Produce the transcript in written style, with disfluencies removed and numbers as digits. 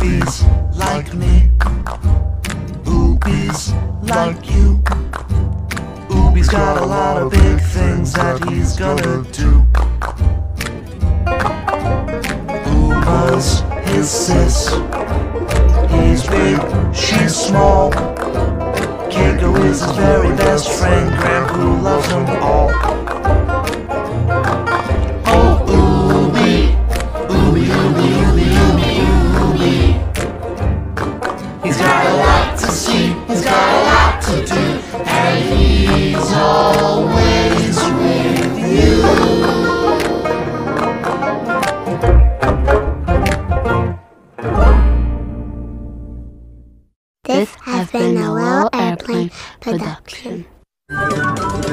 Oobies like me, oobies like you. Oobies got a lot of big things that he's gonna do. Ooba's his sis, he's big, she's small. Keiko is his very best friend, Grandpoo loves them all. Oh, Ooby, Ooby, Ooby, Ooby, Ooby, Ooby. He's got a lot to see, he's got a lot to do, and he's always with you. This has been a Little Airplane production.